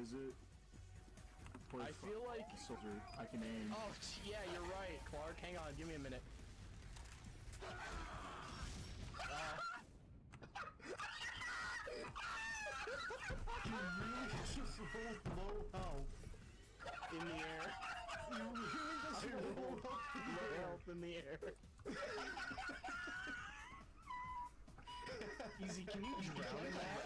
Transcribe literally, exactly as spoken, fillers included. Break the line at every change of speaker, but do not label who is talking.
is it?
I feel like
soldier. I can aim.
Oh yeah, you're right, Clark. Hang on, give me a minute. Uh,
you really just rolled low health
in the air.
You really just rolled
low health in the air. Easy, can you drown in that?